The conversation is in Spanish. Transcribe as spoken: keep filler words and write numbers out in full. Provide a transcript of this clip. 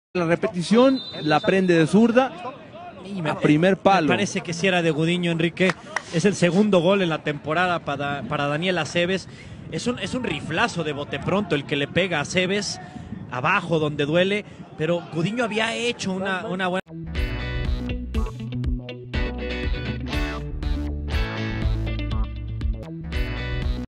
La repetición la prende de zurda y me, a primer palo. Me parece que si era de Gudiño, Enrique. Es el segundo gol en la temporada para, para Daniel Aceves. Es un, es un riflazo de bote pronto el que le pega a Aceves abajo donde duele, pero Gudiño había hecho una, una buena...